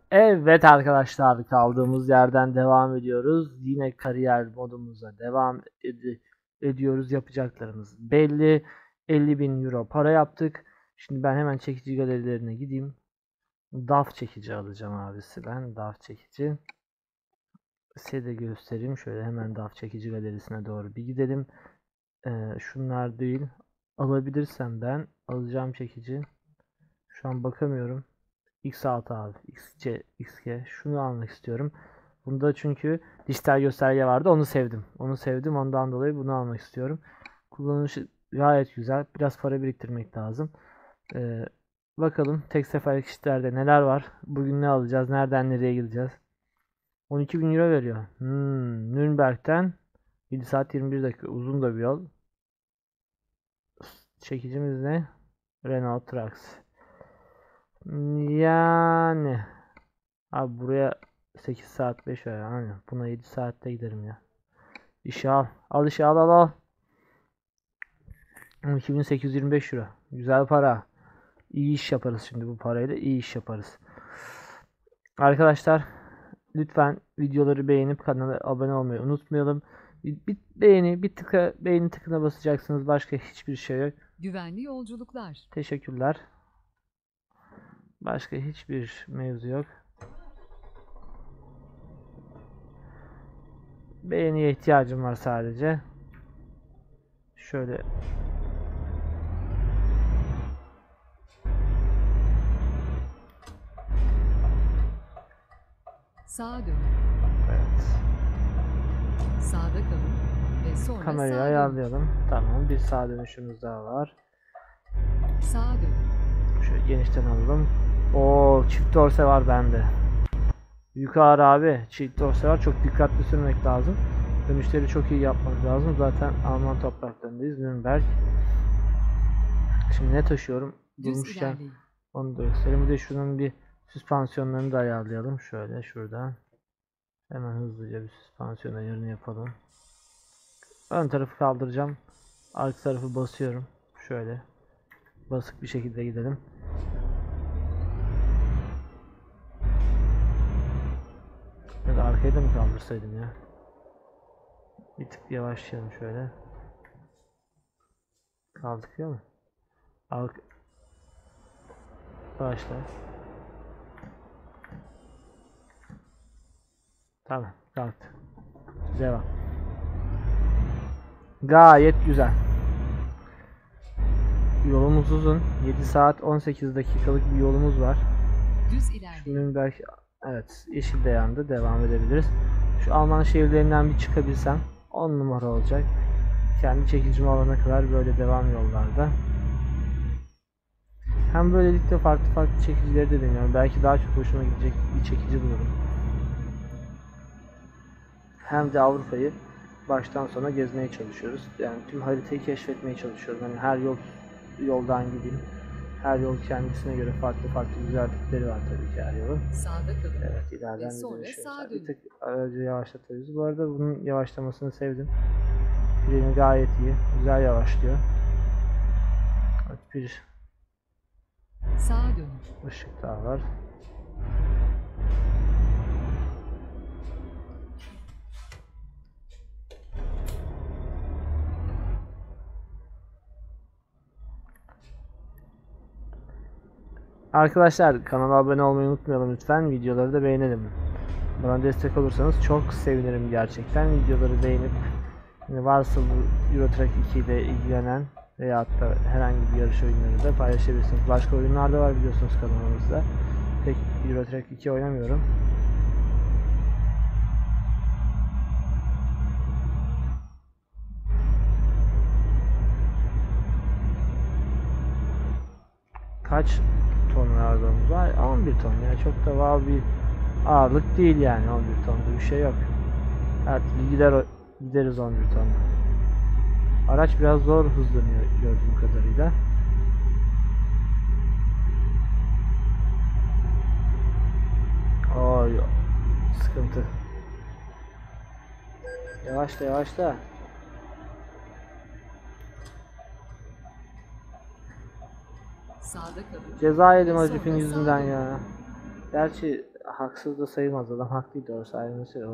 Evet arkadaşlar, kaldığımız yerden devam ediyoruz. Yine kariyer modumuza devam ediyoruz. Yapacaklarımız belli. 50.000 euro para yaptık. Şimdi ben hemen çekici galerilerine gideyim. DAF çekici alacağım abisi ben. DAF çekici. Size de göstereyim. Şöyle hemen DAF çekici galerisine doğru bir gidelim. Şunlar değil. Alabilirsem ben alacağım çekici. Şu an bakamıyorum. X6 abi. XC, XG. Şunu almak istiyorum. Bunda çünkü dijital gösterge vardı. Onu sevdim. Onu sevdim. Ondan dolayı bunu almak istiyorum. Kullanışı gayet güzel. Biraz para biriktirmek lazım. Ee, Bakalım tek seferlik işlerde neler var. Bugün ne alacağız? Nereden nereye gideceğiz? 12.000 euro veriyor. Nürnberg'den 7 saat 21 dakika. Uzun da bir yol. Çekicimiz ne? Renault Trax. Yani abi buraya 8 saat 5 ver. Aynen. Buna 7 saatte giderim ya. İşe al. Al işe al al al. 2825 euro. Güzel para. İyi iş yaparız şimdi bu parayla. İyi iş yaparız. Arkadaşlar lütfen videoları beğenip kanala abone olmayı unutmayalım. Bir beğeni, bir tıka beğeni tıkına basacaksınız. Başka hiçbir şey yok. Güvenli yolculuklar. Teşekkürler. Başka hiçbir mevzu yok. Beğeniye ihtiyacım var sadece. Şöyle Sağa dönün. evet. Sağda kalın ve sonra Kamerayı sağa dönün. ayarlayalım. Tamam, bir sağ dönüşümüz daha var. Sağa dönün. Şöyle genişten alalım. O çift dorse var bende. Yukarı abi, çift dorse var. Çok dikkatli sürmek lazım. Dönüşleri çok iyi yapmak lazım. Zaten Alman topraklarındayız. Nürnberg. Şimdi ne taşıyorum? Durmuşken onu da göstereyim. Bir de şunun bir süspansiyonlarını da ayarlayalım. Şöyle şuradan. Hemen hızlıca bir süspansiyon ayarını yapalım. Ön tarafı kaldıracağım. Arka tarafı basıyorum. Şöyle. Basık bir şekilde gidelim. Ya da arkayı da mı kaldırsaydım ya? Bir tık yavaşlayalım şöyle. Kalkıyor mu? Başla. Tamam, kalktı. Devam. Gayet güzel. Yolumuz uzun. 7 saat 18 dakikalık bir yolumuz var. Düz ilerleyin. Nürnberg, evet, yeşil de yandı. Devam edebiliriz. Şu Alman şehirlerinden bir çıkabilsem 10 numara olacak. Kendi çekicimi alana kadar böyle devam yollarda. Hem böylelikle farklı farklı çekicileri de deniyorum. Belki daha çok hoşuma gidecek bir çekici bulurum. Hem de Avrupa'yı baştan sona gezmeye çalışıyoruz. Yani tüm haritayı keşfetmeye çalışıyorum. Yani her yoldan gideyim. Her yol kendisine göre farklı farklı güzellikleri var tabii ki her yolun. Sağda kalın. Evet, ileriden Ve sonra bir dönüş sağa var. Bir dönün. tık aracı yavaşlatıyoruz. Bu arada bunun yavaşlamasını sevdim. Freni gayet iyi. Güzel yavaşlıyor. Evet, bir Sağa dönün. ışık daha var. Arkadaşlar kanala abone olmayı unutmayalım lütfen. Videoları da beğenelim. Bana destek olursanız çok sevinirim gerçekten. Videoları beğenip varsa bu Euro Truck 2 ile ilgilenen veyahut da herhangi bir yarış oyunları da paylaşabilirsiniz. Başka oyunlar da var biliyorsunuz kanalımızda. Pek Euro Truck 2 oynamıyorum. Kaç ton ağırlığımız var? 11 ton. Yani çok da wow bir ağırlık değil yani. 11 tonda bir şey yok. Her türlü gideriz 11 tonda. Araç biraz zor hızlanıyor gördüğüm kadarıyla. Oy, sıkıntı. Yavaşla yavaşla. Sağda kalın. Ceza yedim Ve Acif'in sonra yüzünden sağa dönün. ya. Gerçi haksız da sayılmaz, adam haklıydı, orası ayrı mesele.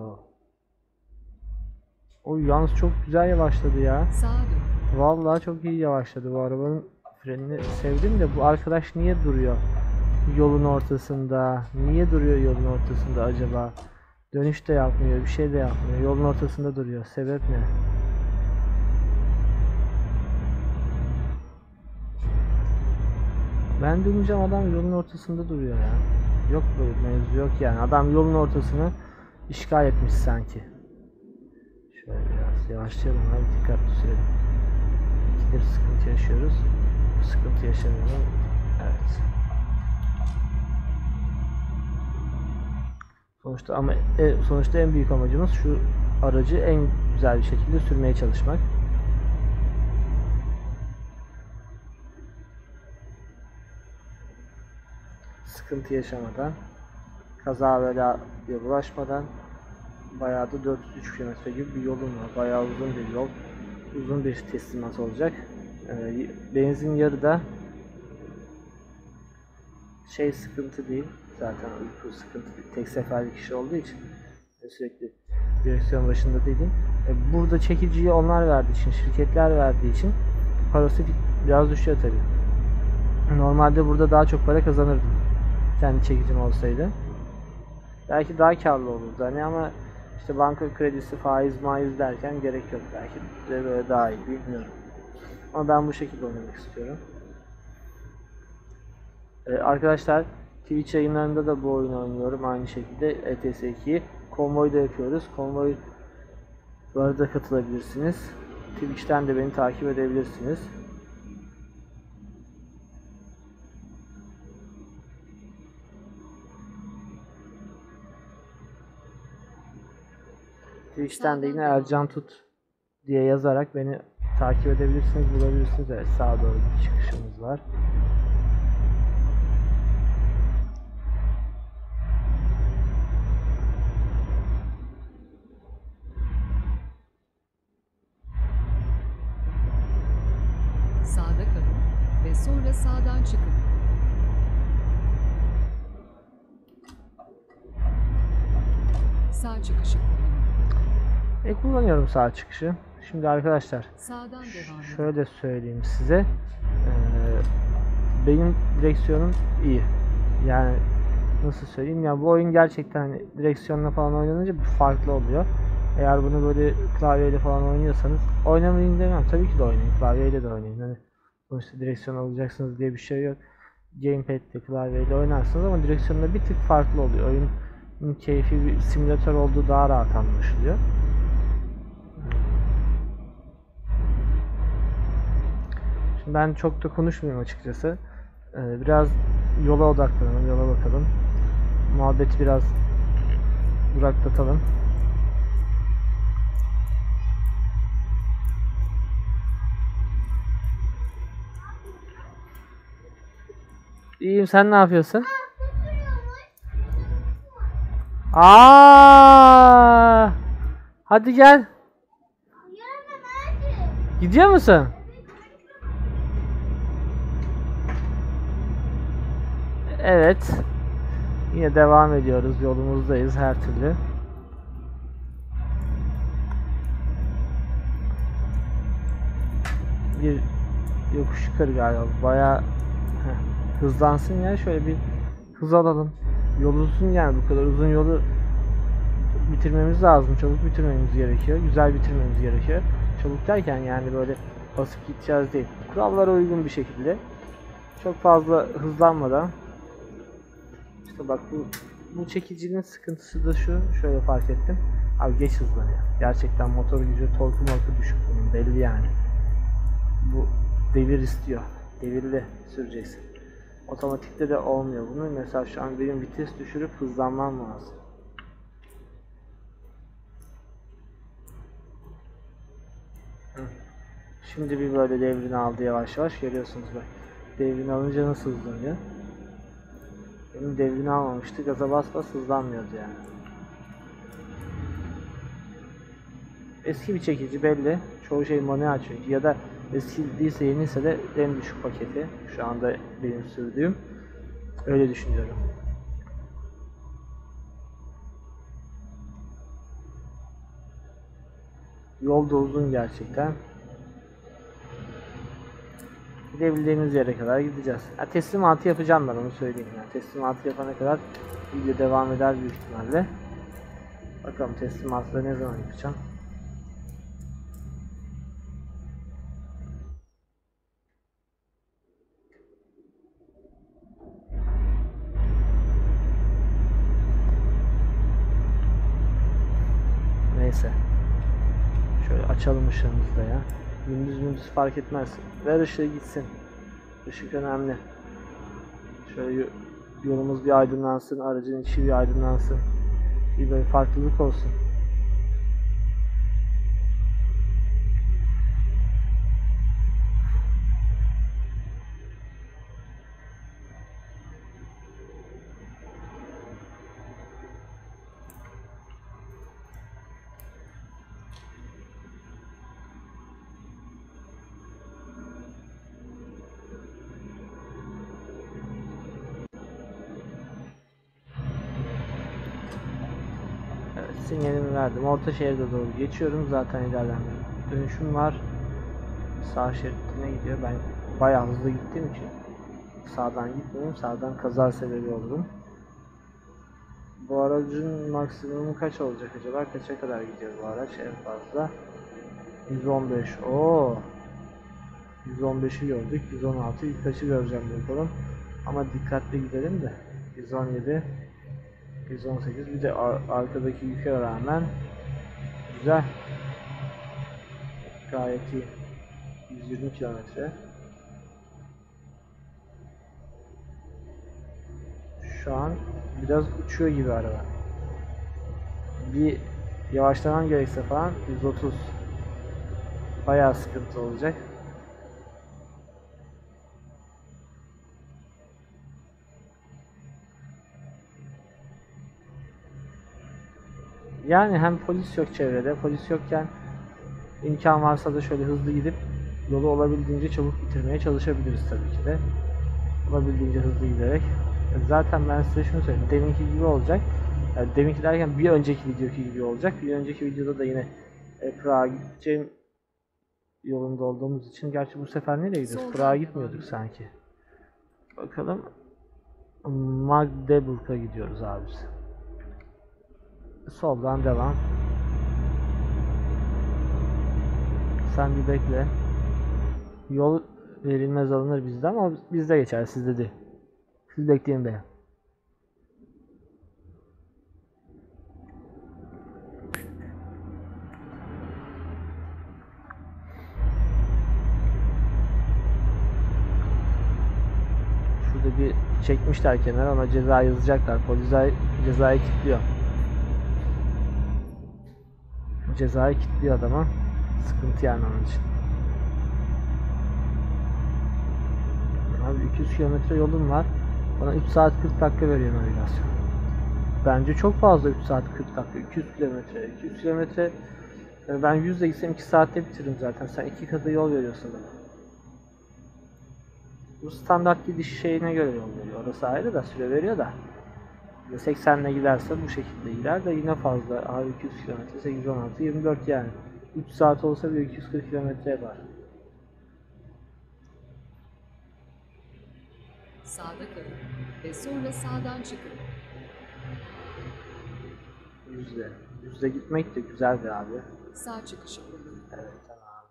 O yalnız çok güzel yavaşladı ya. Sağa dön. Vallahi çok iyi yavaşladı bu arabanın frenini sevdim de bu arkadaş niye duruyor yolun ortasında? Niye duruyor yolun ortasında acaba? Dönüş de yapmıyor, bir şey de yapmıyor. Yolun ortasında duruyor. Sebep ne? Ben döneceğim, adam yolun ortasında duruyor ya. Yok böyle mevzu yok yani. Adam yolun ortasını işgal etmiş sanki. Şöyle biraz yavaşlayalım abi, dikkatli sürelim. İkidir sıkıntı yaşıyoruz. Bu sıkıntı yaşamıyorum. Evet. Sonuçta en büyük amacımız şu aracı en güzel bir şekilde sürmeye çalışmak. Sıkıntı yaşamadan, kaza belaya bulaşmadan. Bayağı da 403 km gibi bir yolum var. Bayağı uzun bir yol. Uzun bir teslimat olacak. Benzin yarıda. Sıkıntı değil. Zaten uyku sıkıntı değil. Tek seferlik iş olduğu için sürekli direksiyon başında değilim. Burada çekiciyi onlar verdiği için, şirketler verdiği için parası biraz düşüyor tabii. Normalde burada daha çok para kazanırdım. Kendi çekicim olsaydı. Belki daha karlı olurdu hani, ama işte banka kredisi, faiz derken gerek yok, belki de böyle daha iyi, bilmiyorum. Ama ben bu şekilde oynamak istiyorum. Arkadaşlar, Twitch yayınlarında da bu oyunu oynuyorum aynı şekilde, ETS2'yi. Konvoyda yapıyoruz. Konvoylara da katılabilirsiniz. Twitch'ten de beni takip edebilirsiniz. Twitch'ten de yine Ercan Tut diye yazarak beni takip edebilirsiniz, bulabilirsiniz. Evet, sağa doğru bir çıkışımız var. Sağda kalın ve sonra sağdan çıkın. Sağ çıkışı kullanın. Kullanıyorum sağ çıkışı. Şimdi arkadaşlar, Sağdan devam edin. şöyle söyleyeyim size. Benim direksiyonum iyi. Yani nasıl söyleyeyim ya, bu oyun gerçekten hani direksiyonla falan oynanınca bir farklı oluyor. Eğer bunu böyle klavyeyle falan oynuyorsanız, oynamayın demem. Tabii ki de oynayın. Klavyeyle de oynayın. Hani sonuçta direksiyon alacaksınız diye bir şey yok. Gamepad'le, klavyeyle oynarsınız ama direksiyonda bir tık farklı oluyor. Oyunun keyfi, bir simülatör olduğu daha rahat anlaşılıyor. Şimdi ben çok da konuşmayayım açıkçası. Biraz yola odaklanalım, yola bakalım. Muhabbeti biraz duraklatalım. İyiyim, sen ne yapıyorsun? Hadi gel. Gidiyor musun? Evet. Yine devam ediyoruz. Yolumuzdayız her türlü. Bir yokuş yukarı galiba. Bayağı hızlansın ya. Şöyle bir hız alalım. Yol uzun yani, bu kadar uzun yolu bitirmemiz lazım. Çabuk bitirmemiz gerekiyor. Güzel bitirmemiz gerekiyor. Çabuk derken yani böyle basıp gideceğiz değil. Kurallara uygun bir şekilde. Çok fazla hızlanmadan. İşte bak, bu çekicinin sıkıntısı da şu. Şöyle fark ettim. Abi geç hızlanıyor. Gerçekten motor gücü, torku düşük bunun, belli yani. Bu devir istiyor. Devirli süreceksin. Otomatikte de olmuyor bunun. Mesela şu an benim vites düşürüp hızlanmam lazım. Şimdi bir böyle devrini aldı yavaş yavaş, görüyorsunuz bak. Devrini alınca nasıl hızlanıyor? Benim devrini almamıştı. Gaza bas hızlanmıyordu yani. Eski bir çekici belli. Çoğu şey manuel çünkü. Ya da eski değilse, yeniyse de en düşük paketi. Şu anda benim sürdüğüm. Öyle düşünüyorum. Yol da uzun gerçekten. Gidebildiğimiz yere kadar gideceğiz. Ya, teslimatı yapacağım ben, onu söyleyeyim. Yani teslimatı yapana kadar video devam eder büyük ihtimalle. Bakalım teslimatı da ne zaman yapacağım. Neyse. Şöyle açalım ışığımızı da ya. Gündüz fark etmez. Ver ışığı gitsin. Işık önemli. Şöyle yolumuz bir aydınlansın, aracın içi bir aydınlansın. Bir böyle farklılık olsun. Evet, sinyalimi verdim. Orta şeride doğru geçiyorum. Zaten ilerlemem. Dönüşüm var. Sağ şeridine gidiyor. Ben bayağı hızlı gittiğim için sağdan gitmiyorum. Sağdan kaza sebebi olurum. Bu aracın maksimumu kaç olacak acaba? Kaça kadar gidiyor bu araç en fazla? 115. Oo. 115'i gördük. 116. İlk kaçı göreceğim bakalım. Ama dikkatli gidelim de. 117. 118. Bir de arkadaki yüke rağmen güzel. Gayet iyi. 120 kilometre. Şu an biraz uçuyor gibi araba. Bir yavaşlamam gerekse falan 130. Bayağı sıkıntı olacak. Yani hem polis yok çevrede, polis yokken imkan varsa da şöyle hızlı gidip yolu olabildiğince çabuk bitirmeye çalışabiliriz tabii ki de. Olabildiğince hızlı giderek. Zaten ben size şunu söyleyeyim, deminki gibi olacak. Yani deminki derken bir önceki videoki gibi olacak. Bir önceki videoda da yine Prag'a gideceğim yolunda olduğumuz için. Gerçi bu sefer nereye gidiyoruz? Prag'a gitmiyorduk sanki. Bakalım. Magdeburg'a gidiyoruz abi. Soldan devam. Sen bir bekle. Yol verilmez alınır bizde ama bizde geçer, sizde değil. Siz bekleyin be. Şurada bir çekmişler kenara, ona ceza yazacaklar. Polis cezayı kilitliyor. Cezayı kilitliyor adama. Sıkıntı yani onun için. Abi 200 kilometre yolum var. Bana 3 saat 40 dakika veriyor navigasyon. Bence çok fazla 3 saat 40 dakika. 200 kilometre. 200 kilometre yani ben 100'le gitsem 2 saatte bitiririm zaten. Sen 2 katı yol veriyorsun bana. Bu standart gidiş şeyine göre yol veriyor. Orası ayrı da süre veriyor da. 80'le giderse bu şekilde gider de yine fazla. Abi 200 kilometre 816 24 yani. 3 saat olsa bir 240 kilometre yapar. Sağda kalın ve sonra sağdan çıkın. Yüzde gitmek de güzel be abi. Sağ çıkışı kullanın. Evet, tamam.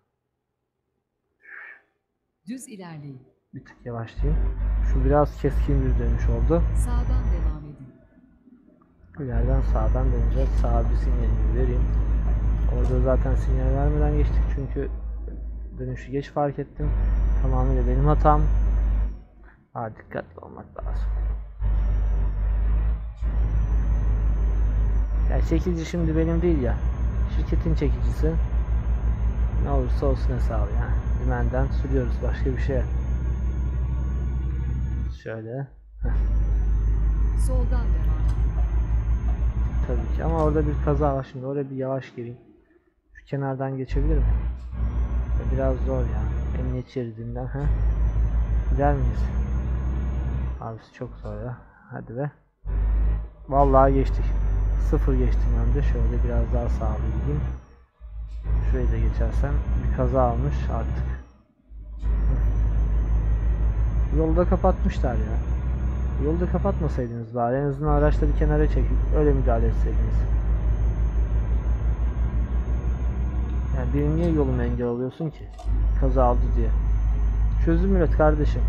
Düz ilerleyin. Bir tık yavaşlayayım. Şu biraz keskin bir dönüş oldu. Sağdan devam edin. İleriden sağdan döneceğiz. Sağa bir sinyalimi vereyim. Orada zaten sinyal vermeden geçtik çünkü dönüşü geç fark ettim. Tamamıyla benim hatam. Dikkatli olmak lazım. Yani çekici şimdi benim değil ya. Şirketin çekicisi. Ne olursa olsun hesabı yani. Dümenden sürüyoruz, başka bir şey. Şöyle. Soldan devam edin. Tabii ki ama orada bir kaza var, şimdi oraya bir yavaş gireyim. Şu kenardan geçebilir miyim? Biraz zor ya. Emniyet şeridinden. Gider miyiz? Abisi çok zor ya. Hadi be. Vallahi geçtik. Sıfır geçtim hem de. Şöyle biraz daha sağa gideyim. Şurayı da geçersem bir kaza almış artık. Yolu da kapatmışlar ya. Yolu da kapatmasaydınız bari. En azından araçla bir kenara çekip öyle müdahale etseydiniz. Yani benim niye yolumu engel oluyorsun ki? Kaza aldı diye. Çözüm üret kardeşim.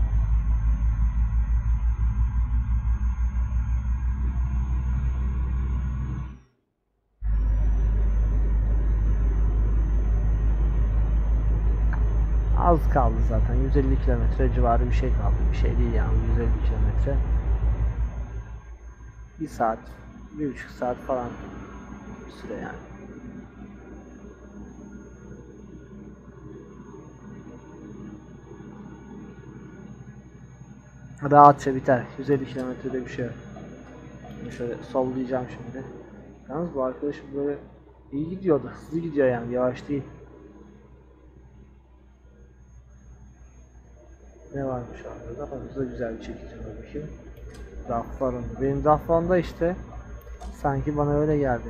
Az kaldı zaten. 150 kilometre civarı bir şey kaldı. Bir şey değil yani 150 kilometre. 1 saat, 1,5 saat falan bir süre yani. Rahatça biter. 150 kilometrede bir şey yok. Şimdi şöyle sollayacağım şimdi. Yalnız bu arkadaşım böyle iyi gidiyordu. Hızlı gidiyor yani. Yavaş değil. Ne varmış orada? Orada güzel bir çekici var bakayım. DAF var onda. Benim DAF onda işte. Sanki bana öyle geldi.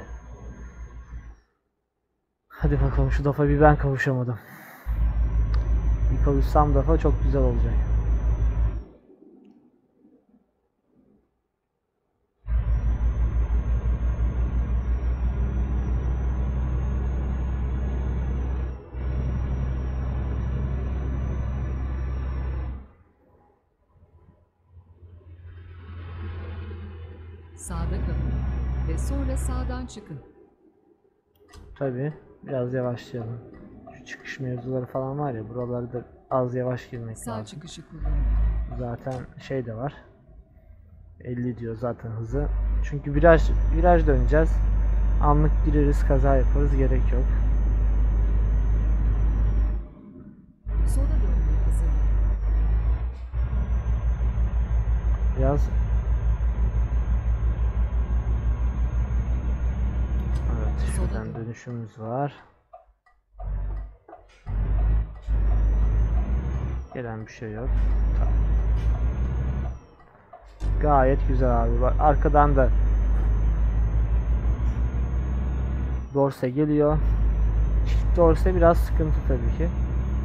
Hadi bakalım şu DAF'a bir ben kavuşamadım. Bir kavuşsam DAF'a çok güzel olacak. Sağda kalın ve sonra sağdan çıkın. Tabi biraz yavaşlayalım. Şu çıkış mevzuları falan var ya, buraları da az yavaş girmek Sağ lazım. çıkışı kullanın. Zaten şey de var. 50 diyor zaten hızı. Çünkü viraj döneceğiz. Anlık gireriz, kaza yaparız, gerek yok. Sola dönmeye hazırlanın. Biraz evet, şuradan dönüşümüz var. Gelen bir şey yok. Gayet güzel abi. Bak arkadan da dorse geliyor. Çift dorse biraz sıkıntı tabii ki.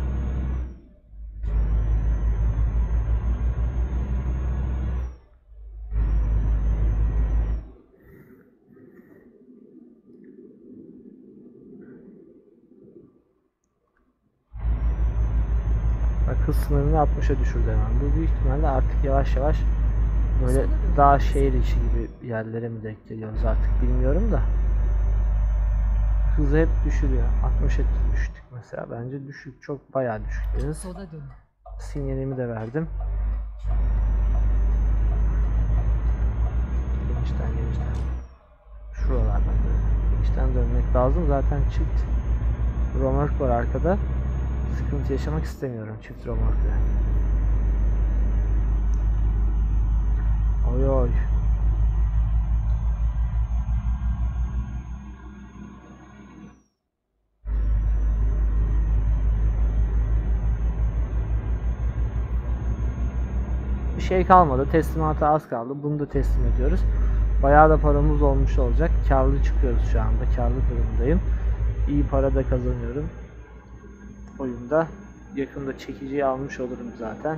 Bak hız sınırını 60'a düşürdü hemen. Bu büyük ihtimalle artık yavaş yavaş böyle daha şehir içi gibi yerlere mi denk geliyoruz artık bilmiyorum da. Hızı hep düşürüyor. 60'a düştük mesela. Bence düşük. Çok bayağı düşük deriz. Sola dönün. Sinyalimi de verdim. Genişten. Şuralardan böyle. Genişten dönmek lazım. Zaten çift römork var arkada. Sıkıntı yaşamak istemiyorum çift römorkla. Oy oy. Bir şey kalmadı. Teslimata az kaldı. Bunu da teslim ediyoruz. Bayağı da paramız olmuş olacak. Karlı çıkıyoruz şu anda. Karlı durumdayım. İyi para da kazanıyorum. Oyunda. Yakında çekiciyi almış olurum zaten.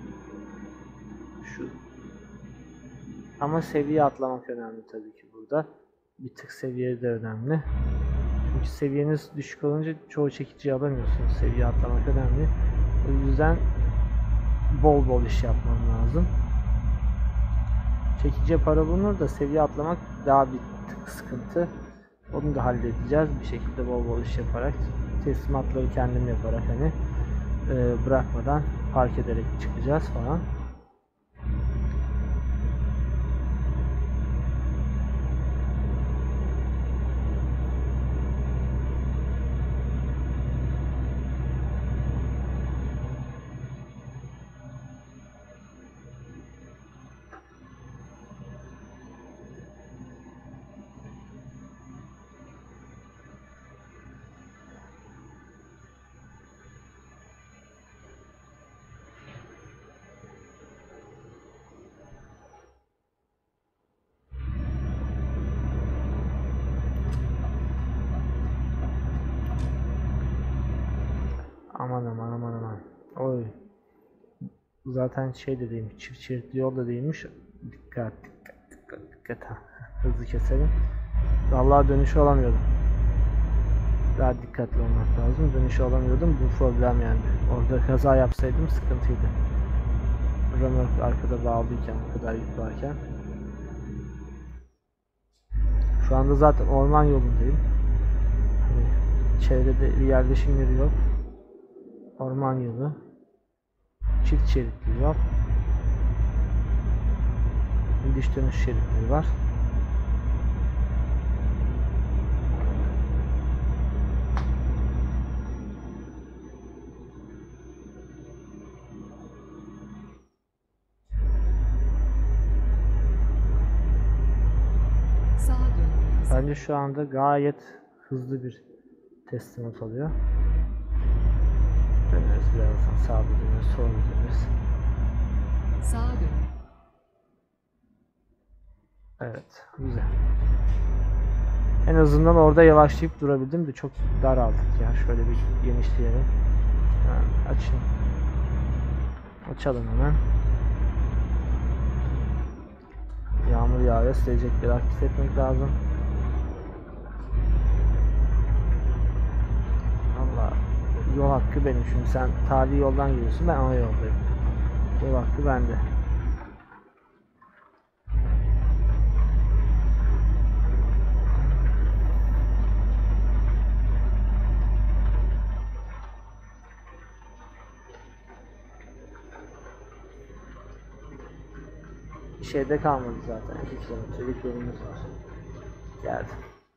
Şu. Ama seviye atlamak önemli tabii ki burada. Bir tık seviye de önemli. Çünkü seviyeniz düşük olunca çoğu çekiciyi alamıyorsunuz. Seviye atlamak önemli. O yüzden bol bol iş yapmam lazım. Çekici para bulunur da seviye atlamak daha bir tık sıkıntı. Onu da halledeceğiz bir şekilde bol bol iş yaparak. Teslimatları kendim yaparak hani bırakmadan park ederek çıkacağız falan. Aman aman aman aman. Oy. Zaten şey de değilmiş. Çift şeritli yol da değilmiş. Dikkat dikkat dikkat dikkat. Ha. Hızlı keselim. Vallahi dönüşü olamıyordum. Daha dikkatli olmak lazım. Dönüşü olamıyordum. Bu problem yani. Orada kaza yapsaydım sıkıntıydı. Römork arkada bağlıyken, bu kadar yük varken. Şu anda zaten orman yolundayım. Hani çevrede bir yerleşim yeri yok. Orman yolu. Çift şeritli yol. Gidiş dönüş şeritleri var. Sağa dönmeniz. Bence şu anda gayet hızlı bir teslimat oluyor. Döneriz birazdan, sağa döneriz, sola döneriz. Sağa dönün. Evet, güzel. En azından orada yavaşlayıp durabildim de çok daraldık ya. Şöyle bir genişleyelim. Hemen açayım. Açalım hemen. Yağmur yağıyor, silecekleri aktif etmek lazım. Allah, yol hakkı benim. Şimdi sen tali yoldan geliyorsun, ben ana yoldayım. Yol hakkı bende. Şeyde kalmadı zaten. 2 kilometrelik yolumuz var. Geldim.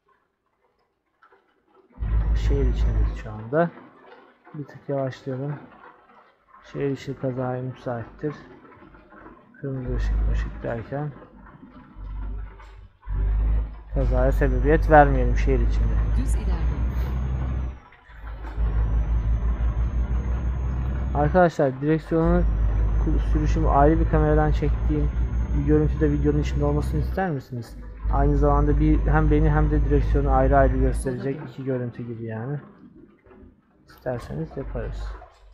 Şehir içindeyiz şu anda. Bir tık yavaşlayalım. Şehir içi kazaya müsaittir. Kırmızı ışık derken kazaya sebebiyet vermeyelim şehir içinde. Düz ilerleyin. Arkadaşlar direksiyonu sürüşümü ayrı bir kameradan çektiğim bir görüntüde videonun içinde olmasını ister misiniz? Aynı zamanda hem beni hem de direksiyonu ayrı ayrı gösterecek iki görüntü gibi yani. İsterseniz yaparız.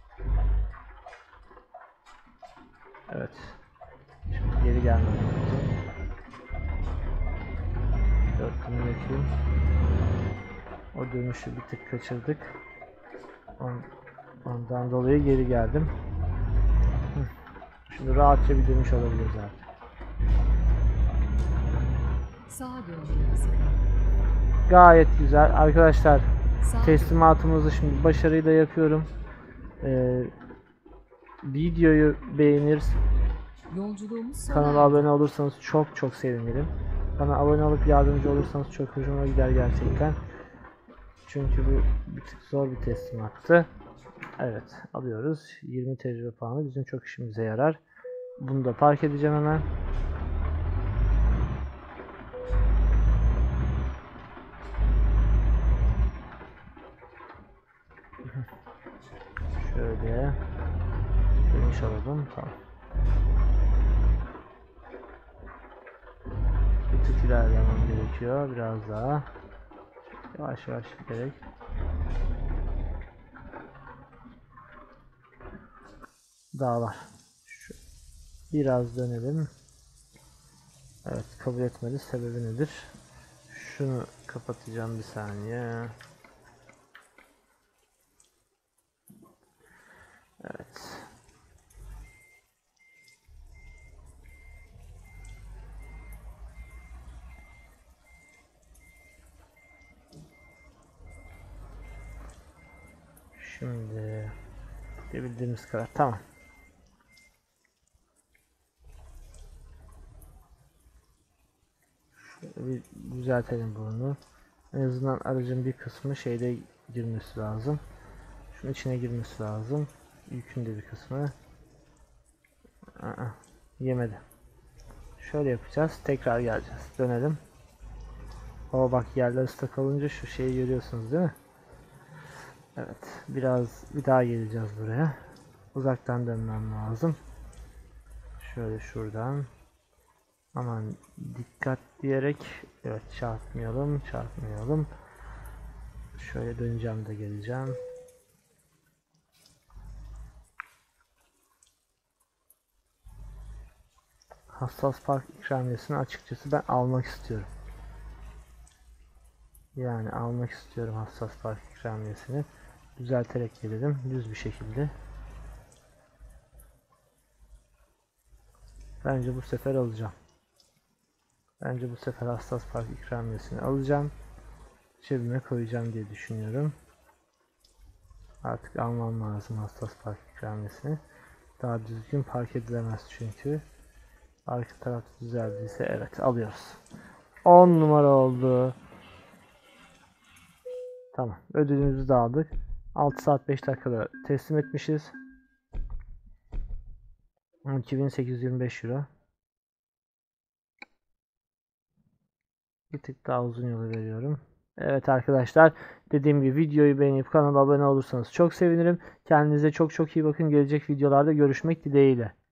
Evet. Şimdi geri gelmem lazım. Dörtünü yakayım. O dönüşü bir tık kaçırdık. Ondan dolayı geri geldim. Şimdi rahatça bir dönüş olabilir zaten. Sağa dönmeniz. Gayet güzel. Arkadaşlar Sağa teslimatımızı şimdi başarıyla yapıyorum. Videoyu beğenir, Yolculuğumuz sona kanala erdi. abone olursanız çok çok sevinirim. Bana abone olup yardımcı olursanız çok hoşuma gider gerçekten. Çünkü bu bir tık zor bir teslimattı. Evet, alıyoruz. 20 tecrübe puanı bizim çok işimize yarar. Bunu da park edeceğim hemen. Şöyle geniş alalım. Tamam. Bir tık ilerlemem gerekiyor. Biraz daha. Yavaş yavaş giderek. Daha var. Biraz dönelim. Evet, kabul etmedi. Sebebi nedir? Şunu kapatacağım bir saniye. Evet. Şimdi bildiğimiz kadar tamam. Bir düzeltelim bunu. En azından aracın bir kısmı şeyde girmesi lazım. Şunun içine girmesi lazım. Yükün de bir kısmı. Yemedi. Şöyle yapacağız. Tekrar geleceğiz. Dönelim. O bak, yerler ıslak olunca şu şeyi görüyorsunuz değil mi? Evet. Bir daha geleceğiz buraya. Uzaktan dönmem lazım. Şöyle şuradan. Aman dikkat diyerek. Evet, çarpmayalım. Şöyle döneceğim de geleceğim. hassas park ikramiyesini açıkçası ben almak istiyorum. Yani almak istiyorum hassas park ikramiyesini. Düzelterek gelelim. Düz bir şekilde. Bence bu sefer alacağım. Bence bu sefer hassas park ikramiyesini alacağım. Cebime koyacağım diye düşünüyorum. Artık almam lazım hassas park ikramiyesini. Daha düzgün park edilemez çünkü. Arka taraf düzeldiyse evet alıyoruz. 10 numara oldu. Tamam. Ödülümüzü de aldık. 6 saat 5 dakikada teslim etmişiz. 2825 euro. Bir tık daha uzun yolu veriyorum. Evet arkadaşlar, dediğim gibi videoyu beğenip kanala abone olursanız çok sevinirim. Kendinize çok çok iyi bakın. Gelecek videolarda görüşmek dileğiyle.